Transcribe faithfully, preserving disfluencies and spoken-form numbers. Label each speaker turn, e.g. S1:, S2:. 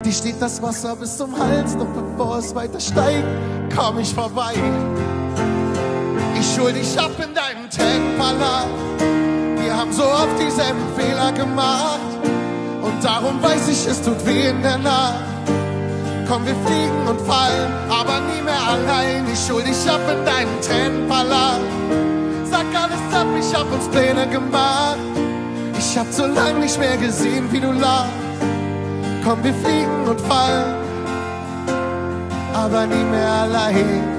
S1: Dir steht das Wasser bis zum Hals, doch bevor es weiter steigt, komm ich vorbei. Ich hol dich ab in deinem Tränenpalast. Wir haben so oft dieselben Fehler gemacht und darum weiß ich, es tut weh in der Nacht. Komm, wir fliegen und fallen, aber nie mehr allein. Ich hol dich ab in deinen Tränenpalast. Sag alles ab, ich hab uns Pläne gemacht. Ich hab so lang nicht mehr gesehen, wie du lachst. Komm, wir fliegen und fallen, aber nie mehr allein.